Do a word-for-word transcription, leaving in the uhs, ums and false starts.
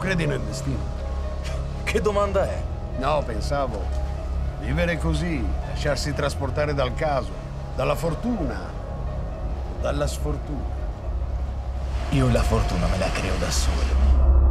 credi nel destino? Che domanda è? No, pensavo. Vivere così, lasciarsi trasportare dal caso, dalla fortuna, dalla sfortuna. Io la fortuna me la creo da solo.